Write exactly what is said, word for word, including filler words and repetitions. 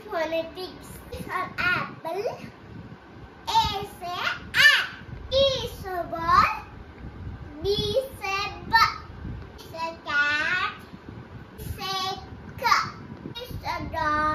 phonetics. For apple. A say a. E say ball. B say b. C say cat. C say c. C say dog.